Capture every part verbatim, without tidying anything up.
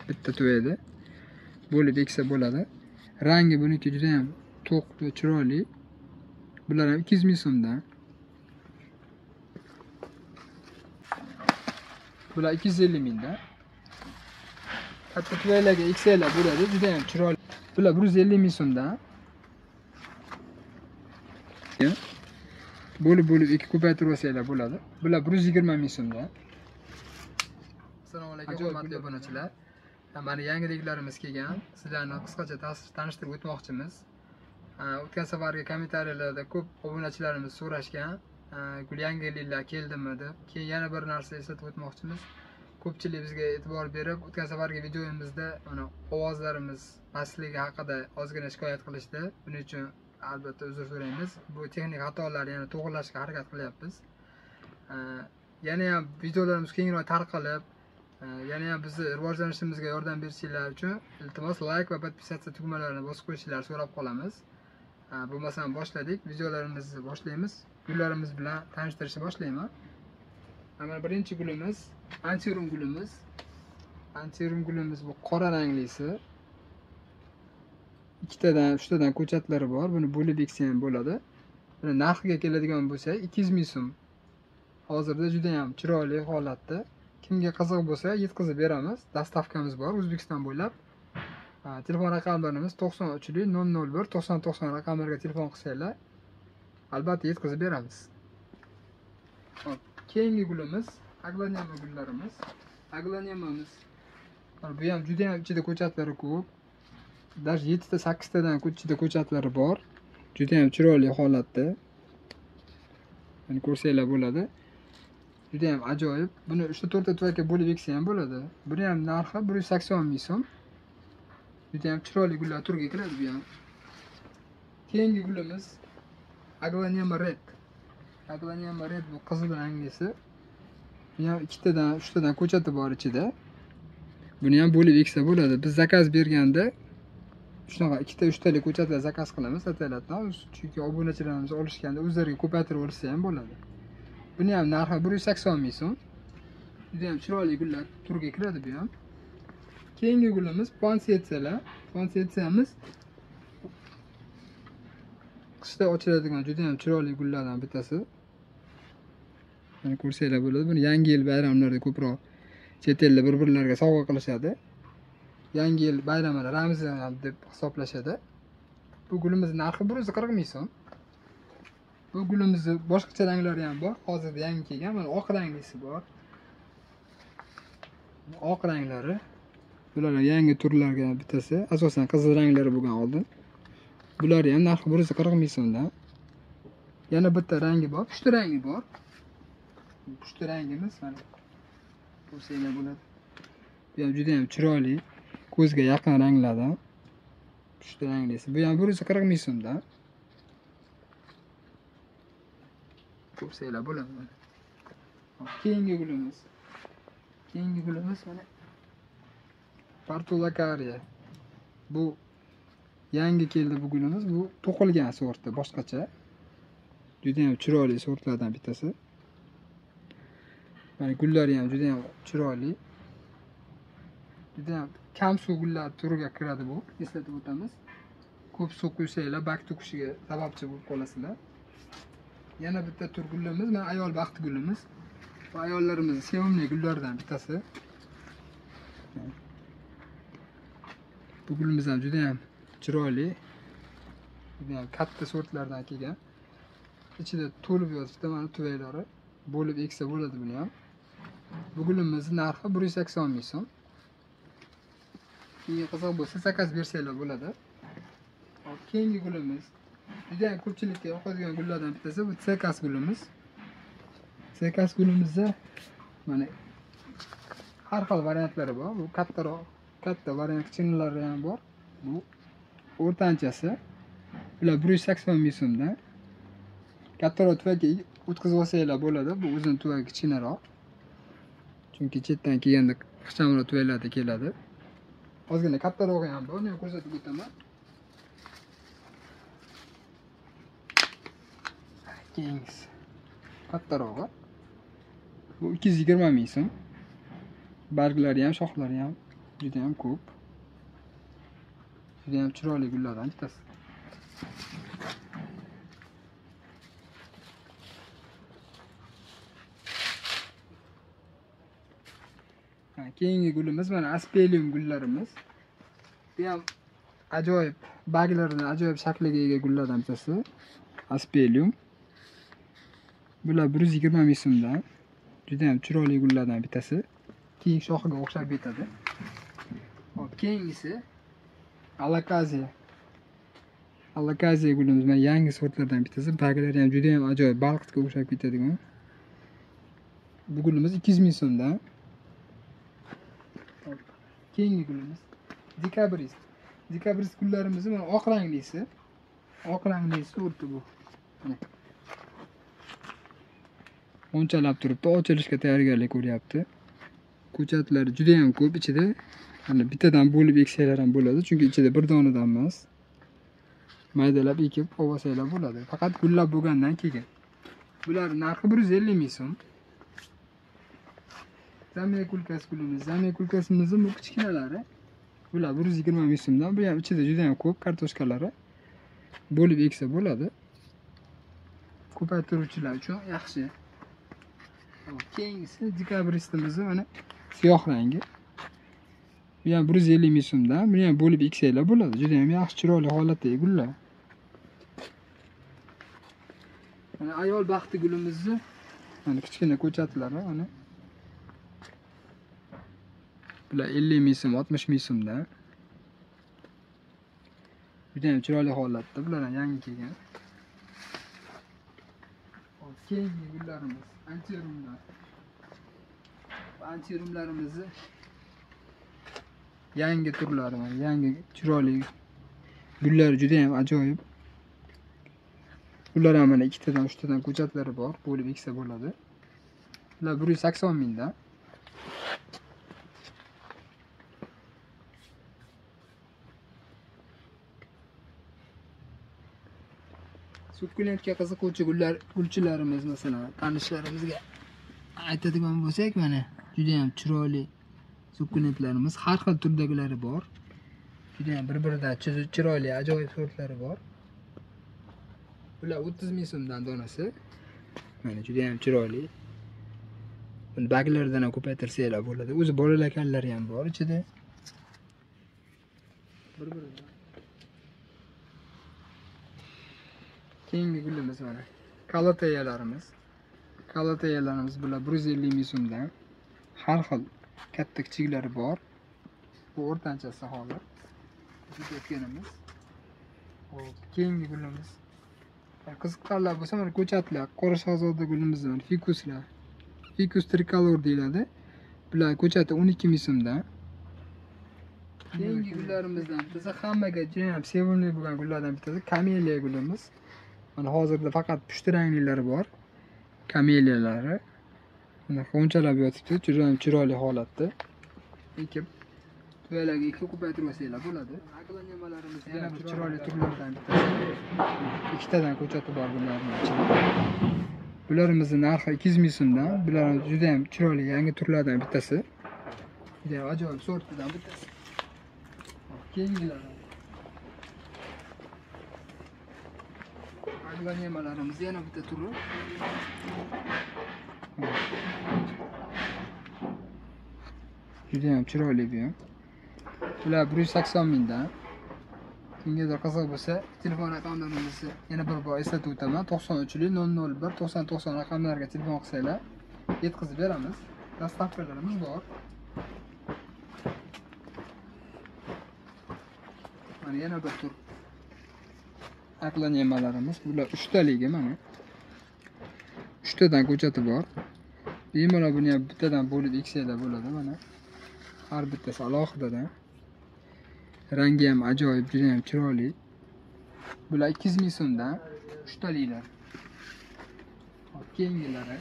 bitta tuvayda bo'lib eksa bo'ladi. Rangi buniki juda ham to'q va chiroyli. Bular ham ikki yuz ming so'mdan. Bular ikki yuz ellik mingdan. Katta tuvaylarga eksanglar bo'ladi, juda ham chiroyli. Bular bir yuz ellik ming so'mdan. Bo'lib-bo'lib ikki ko'paytirib olsanglar bo'ladi. Bular bir yuz yigirma ming so'mdan. Assalomu alaykum hurmatli obunachilar. Mana yangiliklarimiz kelgan. Sizlarni qisqacha tanishtirib o'tmoqchimiz. O'tgan safargi kommentariyalarda ko'p obunachilarimiz so'rashgan, "Gul yangiliklar keldimi?" deb. Keyin yana bir narsa eslatib o'tmoqchimiz. Ko'pchilik bizga e'tibor berib, o'tgan safargi videomizda mana ovozlarimiz pastligi haqida ozgina shikoyat qilishdi. Buning uchun albatta uzr so'raymiz. Bu texnik xatolarni yana to'g'rilashga harakat qilyapmiz. Yana ham videolarimiz kengroq tarqalib, yana ham bizni rivojlanishimizga yordam berishingiz uchun iltimos like va podpisatsiya tugmalarini bosib qo'yishingizni so'rab qolamiz. Bo'lmasam boshladik. Videolarimizni boshlaymiz. Gullarimiz bilan tanishtirishni boshlayman. Mana birinchi gulimiz antirum gulimiz. Antirum gulimiz bu qora ranglisi. Ikkitadan, uchtadan ko'chatlari bor. Buni bo'lib eksa ham bo'ladi. Buni narxiga keladigan bo'lsak, ikki yuz ming so'm. Hozirda juda ham chiroyli holatda. Kimga qiziq bo'lsa, yetkazib beramiz. Dastavkamiz bor O'zbekiston bo'ylab. Telefon raqamlarimiz to'qson uch nol nol bir to'qson to'qson raqamlarga telefon qilsanglar, albatta yetkazib beramiz. Hop, keyingi gulimiz aglonyama gullarimiz. Aglonyamamiz. Bu ham juda ham ichida ko'chatlari ko'p. Даже yetti ta sakkiz tadan ichida ko'chatlari bor. Juda ham chiroyli holatda. Mana ko'rsanglar bo'ladi. Juda ham ajoyib. Buni uch ta to'rt ta tuvakka bo'lib eksa ham bo'ladi. Buni ham narxi bir yuz sakson ming so'm. Juda ham chiroyli gullar turiga kiradi bu ham. Keyingi gulimiz Aglonyama Red. Aglonyama Red bu qizil ranglisi. Bu ham ikkitadan, uchtadan ko'chati bor ichida. Buni ham bo'lib eksa bo'ladi. Biz zakaz berganda shunaqa ikkita, uchtalik ko'chatlar zakaz qilamiz satellitdan. Chunki obunachilarimiz olishganda o'zlariga ko'paytirib olsa ham bo'ladi. Buni ham narxi bir yuz sakson ming so'm. Juda ham chiroyli gullar turiga kiradi bu ham. Keyingi gulimiz Poinsettiyalar. Poinsettiyamiz qishda ochiladigan juda ham chiroyli gullardan bittasi. Mana ko'rsanglar bo'ladi. Buni yangi yil bayramlarida ko'proq chet elda bir-birlariga sovg'a qilishadi. Yangi yil bayramini Ramazon deb hisoblashadi. Bu gulimizning narxi bir yuz qirq ming so'm. Bu gulimizning boshqacha ranglari ham bor. Hozirda yangi kelgan. Mana oq ranglisi bor. Oq ranglari. Bular yangi turlarga bittasi. Asosan qizil ranglari bo'lgan oldin. Bular ham narxi bir yuz qirq ming so'mdan. Yana bitta rangi bor. Pushti rangi bor. Pushti rangimiz mana ko'rsanglar bo'ladi. Bu ham juda ham chiroyli, ko'zga yaqin ranglardan. Pushti ranglisi. Bu ham bir yuz qirq ming so'mdan. Ko'rsanglar bo'ladi. Keyingi gulimiz. Keyingi gulimiz mana Portulakariya. Bu yangi keldi bu gulimiz. Bu to'qilgan sorti, boshqacha. Juda ham chiroyli sortlardan bittasi. Mana gullari ham juda ham chiroyli. Juda ham kam suv gullar turiga kiradi bu. Eslatib o'tamiz. Ko'p suv quysanglar, bak to'kishiga sababchi bo'lib qolasizlar. Yana bitta tur gulimiz, mana ayol baxt gulimiz. Bu ayollarimiz sevimli gullardan bittasi. Bu gulimiz ham juda ham chiroyli. Juda ham katta sortlardan kelgan. Ichida to'lib yotibdi mana tuvaylari. Bo'lib eksa bo'ladi buni ham. Bu gulimizning narxi bir yuz sakson ming so'm. Kimga qiziq bo'lsa zakaz bersanglar bo'ladi. Hop, keyingi gulimiz juda ham ko'pchilikka yoqadigan gullardan bittasi bu sekas gulimiz. Sekas gulimizda mana har xil variantlari bor. Bu kattaroq, katta variant, kichkinalari ham bor. Bu o'rtanchasi. Bular bir yuz sakson ming so'mdan. Kattaroq tuvakka o'tkazib olsanglar bo'ladi. Bu uzun tuvak kichkinaroq. Chunki chetdan kelganda ixchamroq tuvaklarda keladi. Ozgina kattarog'i ham bor. Uni ko'rsatib o'taman. Keyingisi kattarog'i. Bu ikki yuz yigirma ming so'm. Barglari ham, shoxlari ham Juda ham ko'p. Juda ham chiroyli gullardan bittasi. Keyingi gulimiz mana aspelium gullarimiz. Bu ham ajoyib, baglaridan ajoyib shakliga ega gullardan bittasi. Aspelium. Bular bir yuz yigirma ming so'mdan. Juda ham chiroyli gullardan bittasi. Keyin shoxiga o'xshab ketadi. Hop, keyingisi Alakaziya. Alakaziya gulimiz mana yangi sortlardan bittasi. Baglari ham juda ham ajoyib, balqitga o'xshab ketadigan. Bu gulimiz ikki yuz ming so'mdan. Keyingi gulimiz Dekabrist. Dekabrist gullarimiz mana oq ranglisi. Oq ranglisi o'rta bu. Mana. O'nchalab turibdi, ochilishga tayyorgarlik ko'ryapti. Ko'chatlari juda ham ko'p ichida. Mana bittadan bo'lib eksanglar ham bo'ladi, chunki ichida bir donadan emas. Maydalab ekib, olsanglar bo'ladi. Faqat gullab bo'lgandan keyin. Bular narxi bir yuz ellik ming so'm. Zamiya kulkasi gulimiz. Zamiya kulkasimizning bu kichkinalari. Bular bir yuz yigirma ming so'mdan. Bu ham ichida juda ham ko'p kartoshkalari. Bo'lib eksa bo'ladi. Ko'paytiruvchilar uchun yaxshi. Keyingisi dekabristimiz mana siyoh rangi. Bu ham bir yuz ellik ming so'mdan. Buni ham bo'lib eksanglar bo'ladi. Juda ham yaxshi chiroyli holatdagi gullar. Mana ayol baxti gulimizni mana kichkina ko'chatlari mana. Bular ellik ming so'm, oltmish ming so'mdan. Juda ham chiroyli holatda. Bular ham yangi kelgan. Keyingi gullarimiz antirumlar. Antirumlarimizni yangi turlari var. Yangi chiroyli gullar juda ham ajoyib. Bular ham mana ikkitadan, uchtadan ko'chatlari bor, bo'lib eksa bo'ladi. Bular bir yuz sakson mingdan. Sukulentga qiziquvchi gullar, gulchilarimiz masalan, tanishlarimizga aytadigan bo'lsak, mana juda ham chiroyli sukulentlarimiz, har xil turdagilari bor. Juda ham bir-biridan chiroyli, ajoyib sortlari bor. Bular o'ttiz ming so'mdan donasi. Mana juda ham chiroyli. Buni baglaridan ham ko'paytirsanglar bo'ladi. O'zi bolalakanlari ham bor ichida. Bir-biridan. Keyingi gulimiz mana kalatayalarimiz. Kalatayalarimiz bular bir yuz ellik ming so'mdan. Har xil katta kichiklari bor. Bu o'rtanchasi holat. O'tganimiz. Hop, keyingi gulimiz. Qiziqqanlar bo'lsa mana ko'chatlar, qora shahzoda gulimiz mana fikuslar. Ficus tricolor deyiladi. Bular ko'chati o'n ikki ming so'mdan. Keyingi gullarimizdan biza hammaga juda ham sevimli bo'lgan gullardan bittasi kameliya gulimiz. Mana hozirda faqat pushti ranglilari bor. Kameliyalari. Mana qo'nchalab yotibdi, juda ham chiroyli holatda. Ekib tuyalarga ekib ko'paytirib olsanglar bo'ladi. Aglanimalarimiz yana bir chiroyli turlardan bittasi. Ikkitadan ko'chati bor bularning ichida. Bularimizni narxi ikki yuz ming so'mdan. Bular juda ham chiroyli yangi turlardan bittasi. Juda ham ajoyib sortidan bittasi. Keyingilar. Aglanimalarimiz yana bitta turi. Juda ham chiroyli bu ham. Bular bir yuz sakson mingdan. Kimgadir qiziq bo'lsa, telefon raqamlarimizni yana bir bor eslatib o'taman. to'qson uch nol nol bir to'qson to'qson raqamlariga telefon qilsanglar, yetkazib beramiz. Dastavkalarimiz bor. Mana yana bir tur aglanimalarimiz. Bular uchtaligi mana. uchtadan ko'chati bor. Bemalol buni ham bittadan bo'lib eksanglar bo'ladi mana. Har bittasi alohidadan. Rangi ham ajoyib, juda ham chiroyli. Bular ikki yuz ming so'mdan uchtaliklar. Hop, keyingilari.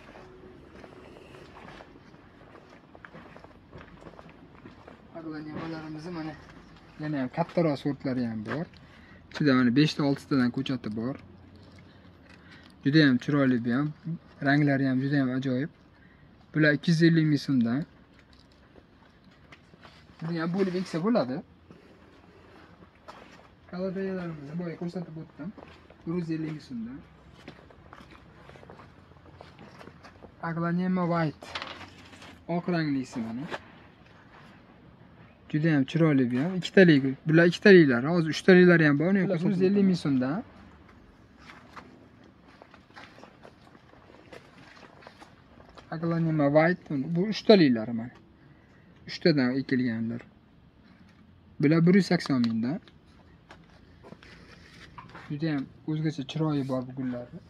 Aglanimalarimiz mana yana ham kattaroq sortlari ham bor. Ichida mana besh ta olti tadan ko'chati bor. Juda ham chiroyli bu ham. Ranglari ham juda ham ajoyib. Bular ikki yuz ellik ming so'mdan. Buni ham bo'lib eksa bo'ladi. Kalatayalarimizni boya ko'rsatib o'tdim. bir yuz ellik ming so'mdan. Aglanema white. Oq ranglisi mana. Juda ham chiroyli bu ham. Ikkitalik. Bular ikkitaliklari, hozir uchtaliklari ham bor. bir yuz ellik ming so'mdan. Aglanema white. Bu uchtaliklari mana. uchtadan ekilganlar. Bular bir yuz sakson mingdan. Juda ham o'zgacha chiroyi bor bu gullarni.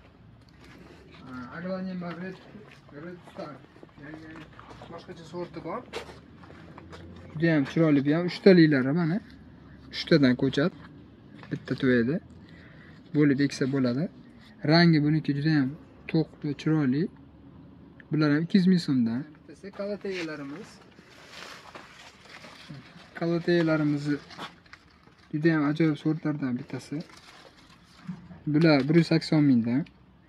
Aglanema red red star. Yani boshqacha sorti bor. Juda ham chiroyli bu ham uchtaliklari mana. uchtadan ko'chat. Bitta to'yadi. Bo'lib eksa bo'ladi. Rangi buniki juda ham to'q va chiroyli. Bular ham ikki yuz ming so'mdan. Bittasi kalatayalarimiz. Kalatayalarimizni juda ham ajoyib sortlardan bittasi. Bular bir yuz sakson mingdan.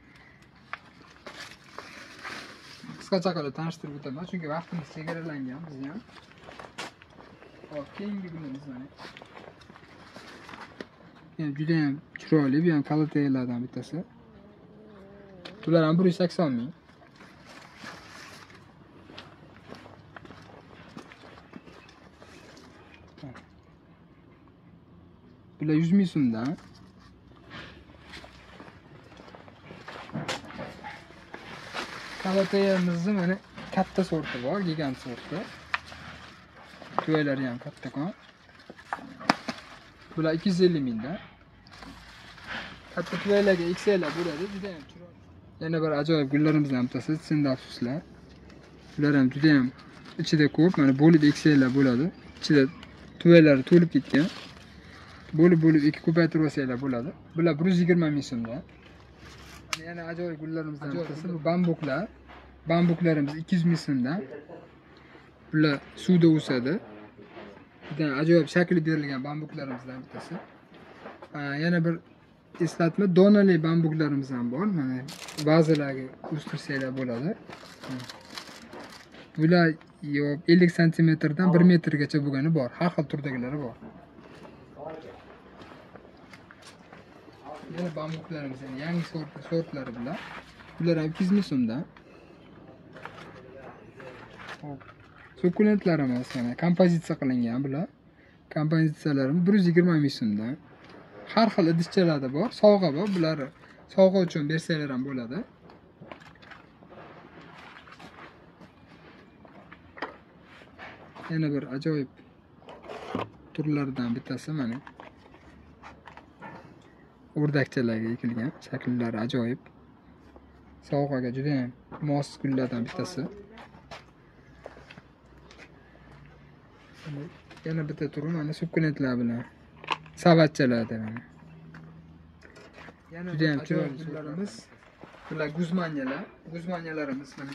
Qisqacha qilib tanishtirib o'taman, chunki vaqtimiz chegaralangan biz ham. Hop, keyingi gulimiz mana. Yani juda ham chiroyli, bu ham kalatayalardan bittasi. Bular ham bir yuz sakson ming. Bular yuz ming so'mdan. Kalatayamizning mana katta sorti bor, gigant sorti. Tuvalari ham kattakon. Bular ikki yuz ellik mingdan. Katta tuvalarga eksalar bo'ladi, juda ham chiroyli. Yana bir ajoyib gullarimiz ham bittasi, sindafsuslar. Bular ham juda ham ichida ko'p, mana bo'lib eksalar bo'ladi. Ichida tuvalari to'lib ketgan. Bo'lib-bo'lib ikki ko'paytirib olsanglar bo'ladi. Bular bir yuz yigirma ming so'mdan. Yana ajoyib gullarimizdan bittasi bu bambuklar. Bambuklarimiz ikki yuz ming so'mdan. Bular suvda o'sadi. Juda ajoyib shakli berilgan bambuklarimizdan bittasi. Yana bir eslatma, donali bambuklarimiz ham bor. Mana ba'zilarga o'stirsanglar bo'ladi. Bular ellik santimetrdan bir metrgacha bo'lgani bor. Har xil turdagilari bor. Yana bambuklarimiz, yani yangi sort sortlari bular. Bular ham ikki yuz ming so'mdan. Hop. Sukulentlarimiz mana kompozitsiya qilingan bular. Kompozitsiyalarimiz bir yuz yigirma ming so'mdan. Har xil idishchalarda bor, sovg'a bor. Bular sovg'a uchun bersanglar ham bo'ladi. Yana bir ajoyib turlardan bittasi mana. O'rdakchalarga ekilgan, shakllari ajoyib. Sovg'aga juda ham mos gullardan bittasi. Yana bitta turi mana sukulentlar bilan savatchalarda mana. Yana juda ham chiroyli gullarimiz. Bular guzmanyalar. Guzmanyalarimiz mana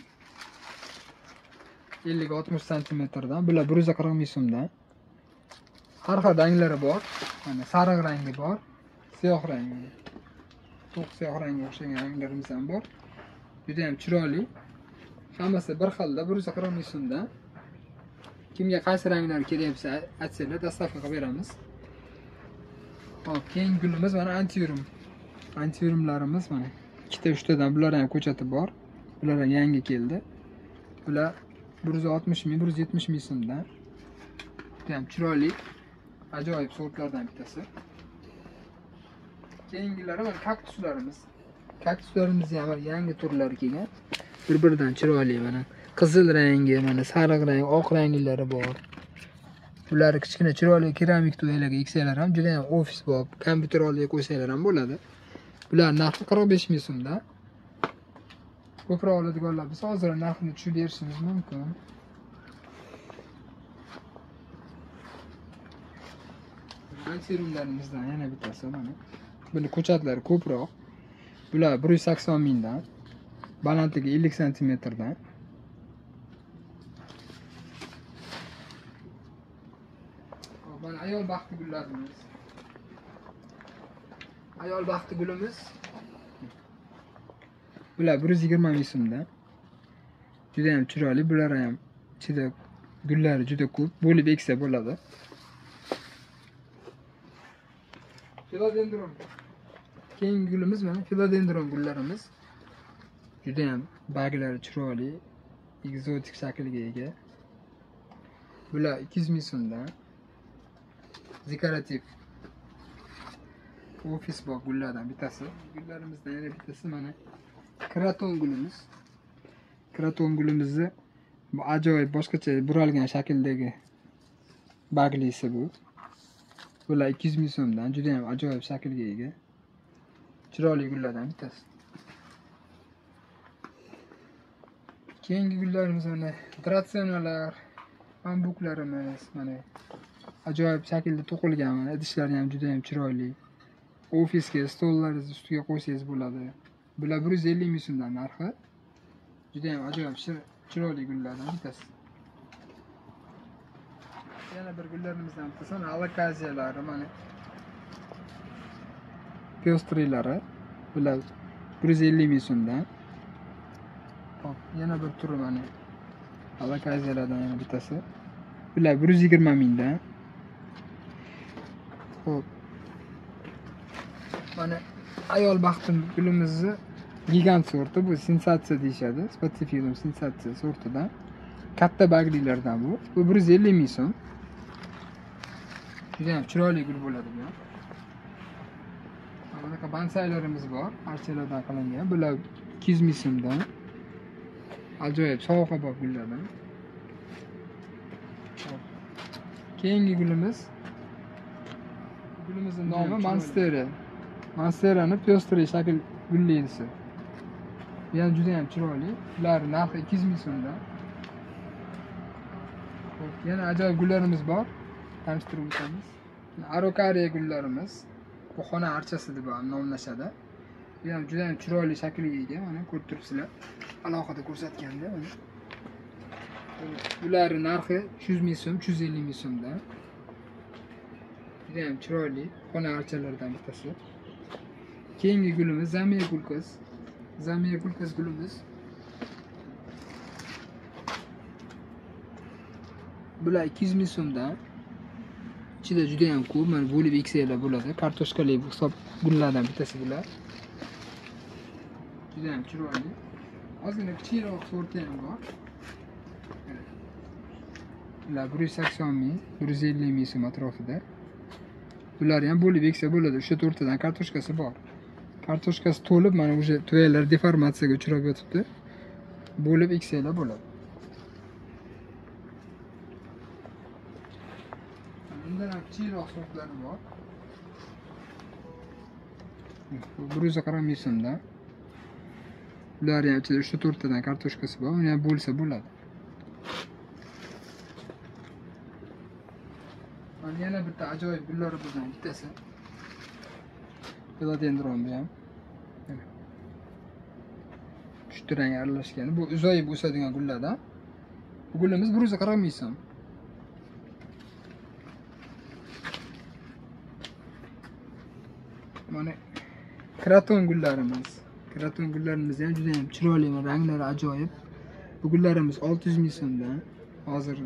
ellik oltmish santimetrdan. Bular bir yuz qirq ming so'mdan. Har xil ranglari bor. Mana sariq rangi bor. Siyoh rangi. To'q siyoh rangga o'xshagan ranglarimiz ham bor. Juda ham chiroyli. Hammasi bir xilda bir yuz qirq ming so'mdan. Kimga qaysi ranglar kerak bo'lsa, aytsanglar, dastavka qilib beramiz. Hop, keyingi gulimiz mana antiurum. Antiurumlarimiz mana ikkita uchtadan bular ham ko'chati bor. Bular ham yangi keldi. Bular bir yuz oltmish ming, bir yuz yetmish ming so'mdan. Juda ham chiroyli, ajoyib sortlardan bittasi. Keyingilari mana kaktuslarimiz. Kaktuslarimiz ham yangi turlari kelgan. Bir-biridan chiroyli mana. Qizil rangi, mana sariq rang, oq ranglari bor. Bular kichkina chiroyli keramik to'ylarga eksanglar ham juda ham ofis bor, kompyuter oldiga qo'ysanglar ham bo'ladi. Bular narxi qirq besh ming so'mdan. Ko'proq oladiganlar biz hozir narxini tushirib berishimiz mumkin. Antiurumlarimizdan yana bittasi mana. Buni ko'chatlari ko'proq. Bular bir yuz sakson mingdan. Balandligi ellik santimetrdan. Mana ayol baxti gullarimiz. Ayol baxti gulimiz. Bular bir yuz yigirma ming so'mdan. Juda ham chiroyli, bular ham ichida gullari juda ko'p, bo'lib eksa bo'ladi. Philodendron. Keyingi gulimiz mana philodendron gullarimiz. Juda ham barglari chiroyli, ekzotik shaklga ega. Bular ikki yuz ming so'mdan. Dekorativ ofis bog' gullardan bittasi. Gullarimizdan yana bittasi mana kraton gulimiz. Kraton gulimizni bu ajoyib boshqacha buralgan shakldagi baglisi bu. Bular ikki yuz ming so'mdan, juda ham ajoyib shaklga ega. Chiroyli gullardan bittasi. Keyingi gullarimiz mana tradisionallar, bambuklarimiz mana ajoyib shaklda to'qilgan, mana idishlari ham juda ham chiroyli. Ofisga, stollaringiz ustiga qo'ysangiz bo'ladi. Bular bir yuz ellik ming so'mdan narxi. Juda ham ajoyib chiroyli gullardan bittasi. Yana bir gullarimizdan bittasi alakaziyalari mana. Pyostriylari. Bular bir yuz ellik ming so'mdan. Hop, yana bir turi mana. Alakaziyalardan yana bittasi. Bular bir yuz yigirma mingdan. Hop. Mana ayol baxtim gulimizni gigant sorti, bu sensatsiya deyishadi. Spotifilum sensatsiya sortidan. Katta baglilardan bu. Bu bir yuz ellik ming so'm. Juda ham chiroyli gul bo'ladi bu. Bunaqa bonsaylarimiz bor, archalardan qilingan. Bular ikki yuz ming so'mdan. Ajoyib sovuqbop gullardan. Keyingi gulimiz gulimizning nomi Monstera. Monsterani pyostri shakl gullisi. Bu ham juda ham chiroyli. Ular narxi ikki yuz ming so'mdan. Xo'p, yana ajoyib gullarimiz bor. Tanishtirib o'tamiz. Arokariya gullarimiz. Bu xona archasi deb nomlashadi. Bu ham juda ham chiroyli shaklga ega. Mana ko'rib turibsizlar. Alohida ko'rsatganda mana. Ularning narxi uch yuz ming so'm, uch yuz ellik ming so'mdan. Juda ham chiroyli xona archalaridan bittasi. Keyingi gulimiz Zamiya gulkoz. Zamiya gulkoz gulimiz. Bular ikki yuz ming so'mdan. Ichida juda ham ko'p, mana bo'lib eksanglar bo'ladi. Kartoshkali hisob gullardan bittasi bular. Juda ham chiroyli. Ozgina kichikroq sorti ham bor. Bular bir yuz sakson ming, bir yuz ellik ming so'm atrofida. Bular ham bo'lib eksa bo'ladi. O'sha to'rttadan kartoshkasi bor. Kartoshkasi to'lib, mana o'sha tuyalar deformatsiyaga uchrab yotibdi. Bo'lib eksanglar bo'ladi. Bundan ham kichikroq sortlari bor. bir yuz qirq ming so'mdan. Bular ham ichida uch to'rttadan kartoshkasi bor. Uni ham bo'lsa bo'ladi. Mana yana bitta ajoyib gullarimizdan bittasi. Philodendron bu ham. Uchta rang aralashgan. Bu uzoyib o'sadigan gullardan. Bu gulimiz bir yuz qirq ming so'm. Mana kraton gullarimiz. Kraton gullarimiz ham juda ham chiroyli, ranglari ajoyib. Bu gullarimiz olti yuz ming so'mdan. Hozir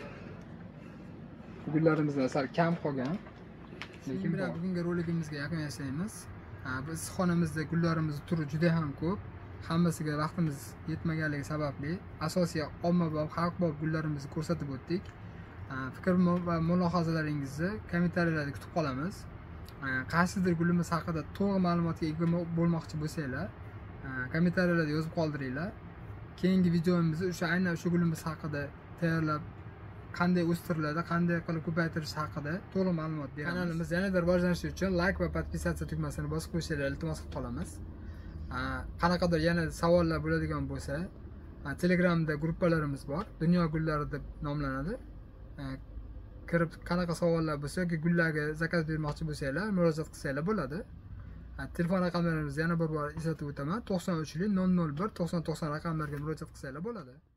bu gullarimizdan sal kam qolgan. Lekin bugungi roligimizga yakun yashaymiz. Biz xonamizda gullarimiz turi juda ham ko'p. Hammasiga vaqtimiz yetmaganligi sababli asosiy ommabop, xalqbop gullarimizni ko'rsatib o'tdik. Fikr va mulohazalaringizni kommentariyalarda kutib qolamiz. Qaysidir gulimiz haqida to'g'ri ma'lumotga ega bo'lmoqchi bo'lsanglar, kommentariyalarda yozib qoldiringlar. Keyingi videomizni o'sha aynan o'sha gulimiz haqida tayyorlab, qanday o'stiriladi, qanday qilib ko'paytirish haqida to'liq ma'lumot beramiz. Kanalimiz yanada rivojlanishi uchun like va podpisatsiya tugmasini bosib qo'yishinglarni iltimos qilib qolamiz. Qanaqadir yana savollar bo'ladigan bo'lsa, Telegramda gruppalarimiz bor. Dunyo gullari deb nomlanadi. Kirib qanaqa savollar bo'lsa yoki gullarga zakaz bermoqchi bo'lsanglar, murojaat qilsanglar bo'ladi. Telefon raqamlarimizni yana bir bor eslatib o'taman. to'qson uch nol nol bir to'qson to'qson raqamlarga murojaat qilsanglar bo'ladi.